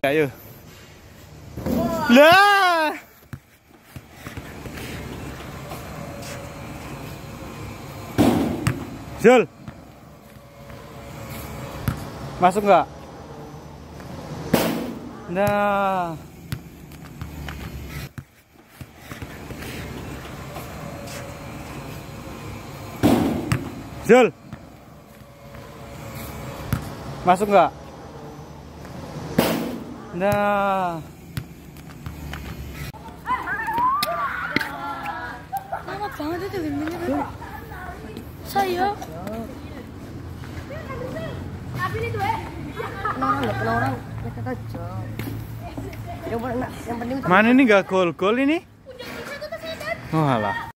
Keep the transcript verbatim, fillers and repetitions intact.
ayo. Lah. Zul. Masuk nggak? Nah. Zul. Masuk nggak? Nah. Lama banget itu filmnya. Saya. Tapi ini tuh eh. Orang nggak pernah orang dekat aja. Yang penting. Mana ini nggak gol-gol ini? Oh alah.